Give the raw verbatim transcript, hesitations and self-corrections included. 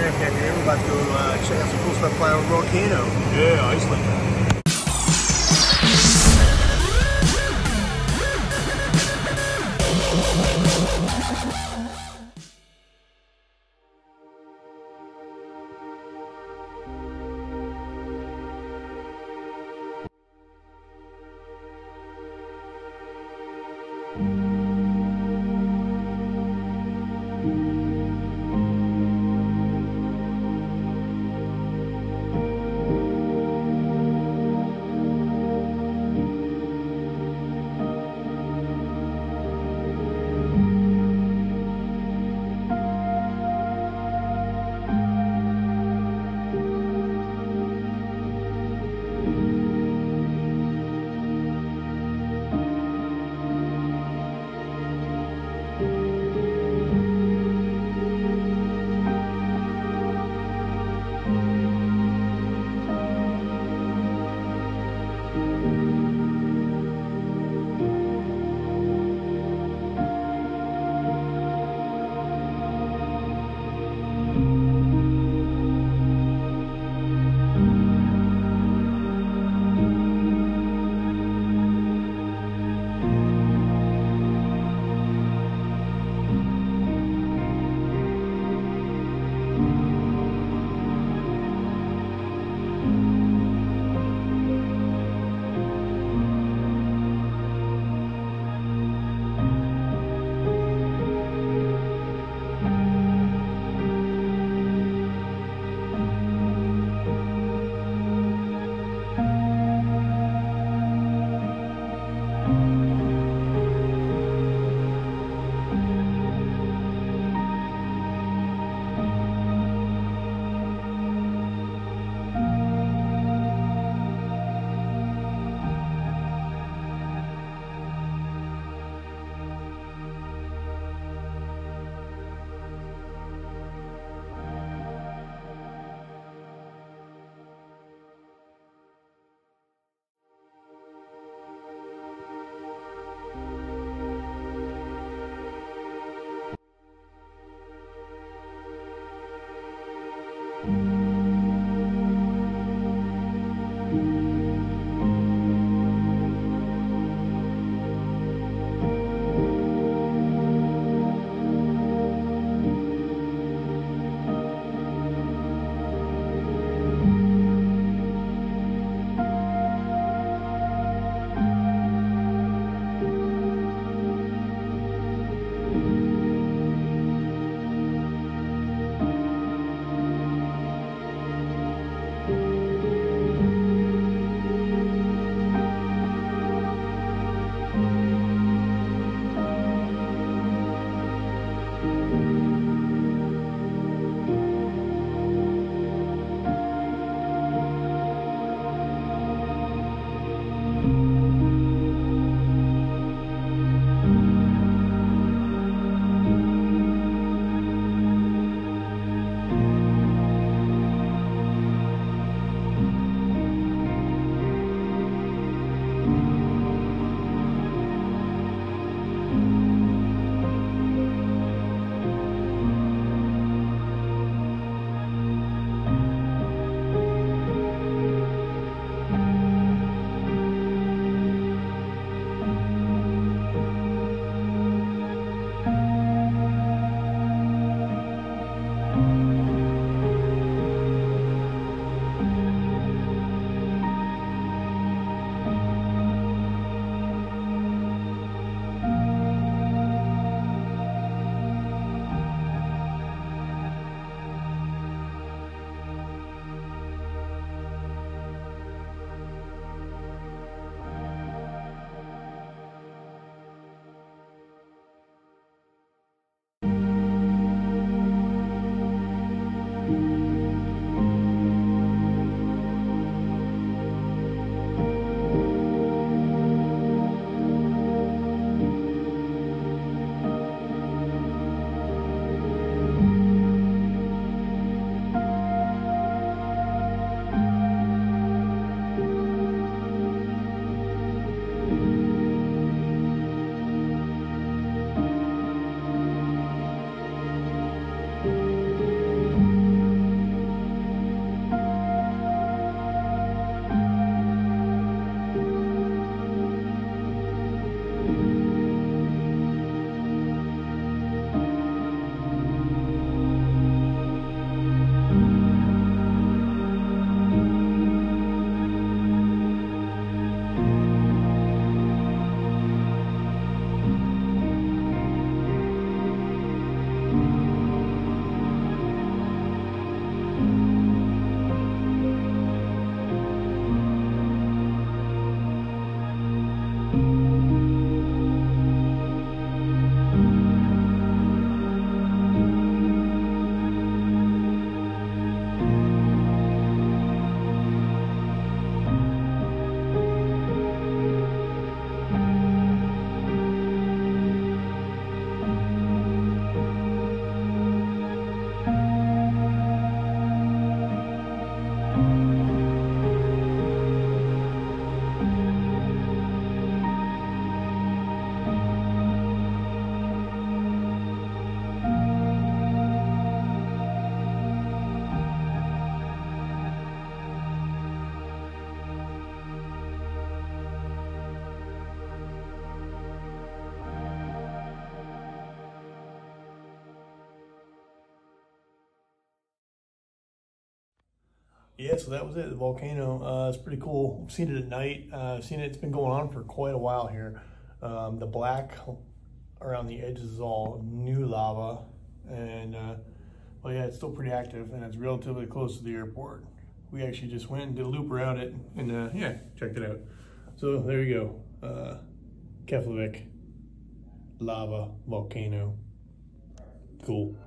Heck yeah, we're about to go uh, check out some cool stuff flying over Volcano. Yeah, Iceland. yeah, so that was it, the volcano. Uh, it's pretty cool. I've seen it at night. Uh, I've seen it, it's been going on for quite a while here. Um, the black around the edges is all new lava. And, uh, well, yeah, it's still pretty active, and it's relatively close to the airport. We actually just went and did a loop around it, and uh, yeah, checked it out. So there you go. Uh, Keflavik lava volcano. Cool.